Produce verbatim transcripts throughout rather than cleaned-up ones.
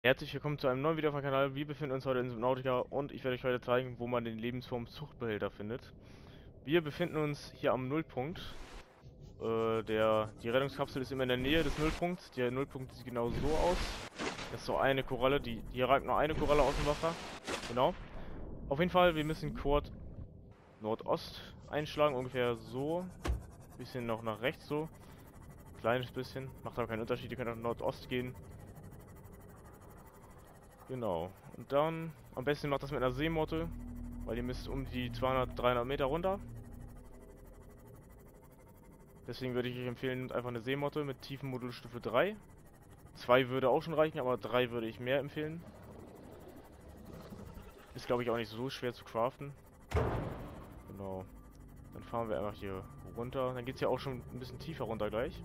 Herzlich willkommen zu einem neuen Video auf meinem Kanal. Wir befinden uns heute in Subnautica und ich werde euch heute zeigen, wo man den Lebensform Zuchtbehälter findet. Wir befinden uns hier am Nullpunkt. Äh, der, die Rettungskapsel ist immer in der Nähe des Nullpunkts. Der Nullpunkt sieht genau so aus. Das ist so eine Koralle, die, hier ragt nur eine Koralle aus dem Wasser. Genau. Auf jeden Fall, wir müssen Quad Nordost einschlagen, ungefähr so. Bisschen noch nach rechts so. Kleines bisschen. Macht aber keinen Unterschied, ihr könnt auch Nordost gehen. Genau. Und dann, am besten macht das mit einer Seemotte, weil ihr müsst um die zweihundert, dreihundert Meter runter. Deswegen würde ich euch empfehlen, nehmt einfach eine Seemotte mit Tiefenmodulstufe drei. zwei würde auch schon reichen, aber drei würde ich mehr empfehlen. Ist, glaube ich, auch nicht so schwer zu craften. Genau. Dann fahren wir einfach hier runter. Dann geht es ja auch schon ein bisschen tiefer runter gleich.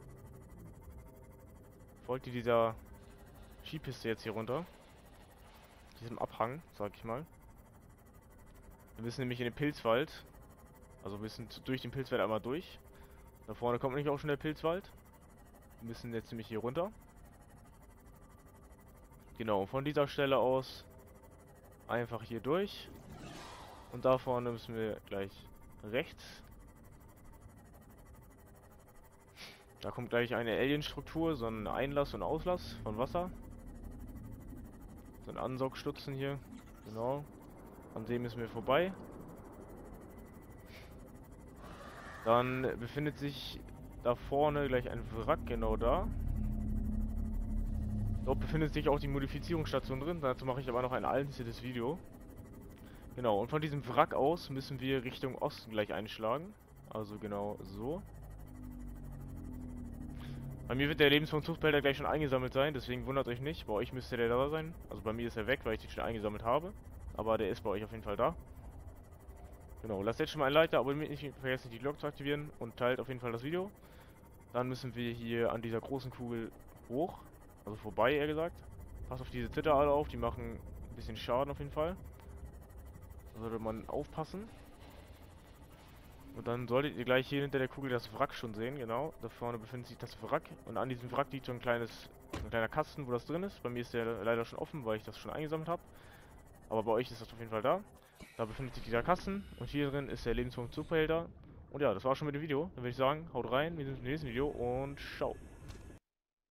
Folgt ihr dieser Skipiste jetzt hier runter. Diesem Abhang, sag ich mal. Wir müssen nämlich in den Pilzwald. Also wir müssen durch den Pilzwald einmal durch. Da vorne kommt nämlich auch schon der Pilzwald. Wir müssen jetzt nämlich hier runter. Genau, von dieser Stelle aus einfach hier durch. Und da vorne müssen wir gleich rechts. Da kommt gleich eine Alien-Struktur, so ein Einlass und Auslass von Wasser. So ein Ansaugstutzen hier. Genau. An dem müssen wir vorbei. Dann befindet sich da vorne gleich ein Wrack, genau da. Dort befindet sich auch die Modifizierungsstation drin. Dazu mache ich aber noch ein einzelnes Video. Genau, und von diesem Wrack aus müssen wir Richtung Osten gleich einschlagen. Also genau so. Bei mir wird der Lebensform Zuchtbehälter gleich schon eingesammelt sein, deswegen wundert euch nicht. Bei euch müsste der da sein. Also bei mir ist er weg, weil ich den schon eingesammelt habe. Aber der ist bei euch auf jeden Fall da. Genau, lasst jetzt schon mal ein Like da, abonniert nicht vergessen die Glocke zu aktivieren und teilt auf jeden Fall das Video. Dann müssen wir hier an dieser großen Kugel hoch, also vorbei eher gesagt. Passt auf diese Zitter alle auf, die machen ein bisschen Schaden auf jeden Fall. Da sollte man aufpassen. Und dann solltet ihr gleich hier hinter der Kugel das Wrack schon sehen, genau. Da vorne befindet sich das Wrack und an diesem Wrack liegt so ein kleines, ein kleiner Kasten, wo das drin ist. Bei mir ist der leider schon offen, weil ich das schon eingesammelt habe. Aber bei euch ist das auf jeden Fall da. Da befindet sich dieser Kasten und hier drin ist der Lebensform Zuchtbehälter. Und ja, das war schon mit dem Video. Dann würde ich sagen, haut rein, wir sehen uns im nächsten Video und ciao.